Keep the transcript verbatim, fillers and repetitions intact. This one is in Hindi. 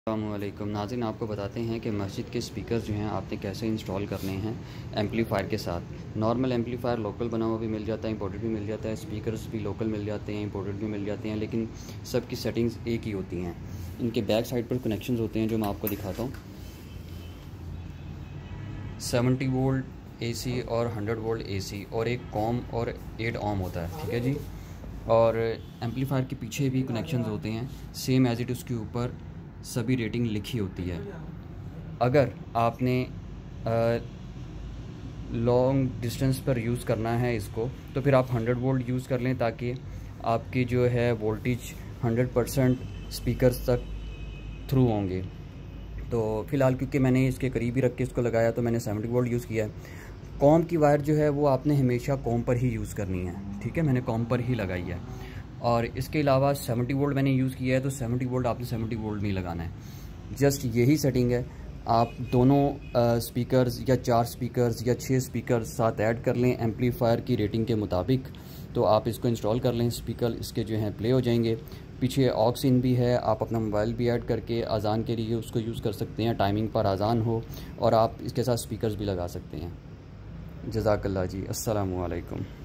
अस्सलामुअलैकुम नाज़रीन, आपको बताते हैं कि मस्जिद के स्पीकर्स जो हैं आपने कैसे इंस्टॉल करने हैं एम्पलीफायर के साथ। नॉर्मल एम्पलीफायर लोकल बना हुआ भी मिल जाता है, इंपोर्टेड भी मिल जाता है, स्पीकर्स भी लोकल मिल जाते हैं, इंपोर्टेड भी मिल जाते हैं, लेकिन सबकी सेटिंग्स एक ही होती हैं। इनके बैक साइड पर कनेक्शंस होते हैं जो मैं आपको दिखाता हूँ। सेवेंटी वोल्ट ए सी और हंड्रेड वोल्ट ए सी और एक कॉम और एट ओम होता है, ठीक है जी। और एम्पलीफायर के पीछे भी कनेक्शंस होते हैं, सेम एज इट उसके ऊपर सभी रेटिंग लिखी होती है। अगर आपने लॉन्ग डिस्टेंस पर यूज़ करना है इसको तो फिर आप हंड्रेड वोल्ट यूज़ कर लें, ताकि आपकी जो है वोल्टेज हंड्रेड परसेंट स्पीकर्स तक थ्रू होंगे। तो फ़िलहाल क्योंकि मैंने इसके करीब ही रख के इसको लगाया तो मैंने सेवेंटी वोल्ट यूज़ किया है। कॉम की वायर जो है वो आपने हमेशा कॉम पर ही यूज़ करनी है, ठीक है, मैंने कॉम पर ही लगाई है। और इसके अलावा सेवेंटी वोल्ट मैंने यूज़ किया है तो सेवेंटी वोल्ट आपने सेवेंटी वोल्ट नहीं लगाना है। जस्ट यही सेटिंग है। आप दोनों स्पीकर्स या चार स्पीकर्स या छः स्पीकर्स साथ ऐड कर लें एम्पलीफायर की रेटिंग के मुताबिक, तो आप इसको इंस्टॉल कर लें। स्पीकर इसके जो हैं प्ले हो जाएंगे। पीछे ऑक्स इन भी है, आप अपना मोबाइल भी ऐड करके अजान के लिए उसको यूज़ कर सकते हैं, टाइमिंग पर अजान हो, और आप इसके साथ स्पीकर्स भी लगा सकते हैं। जज़ाकल्लाह जी, अस्सलामु अलैकुम।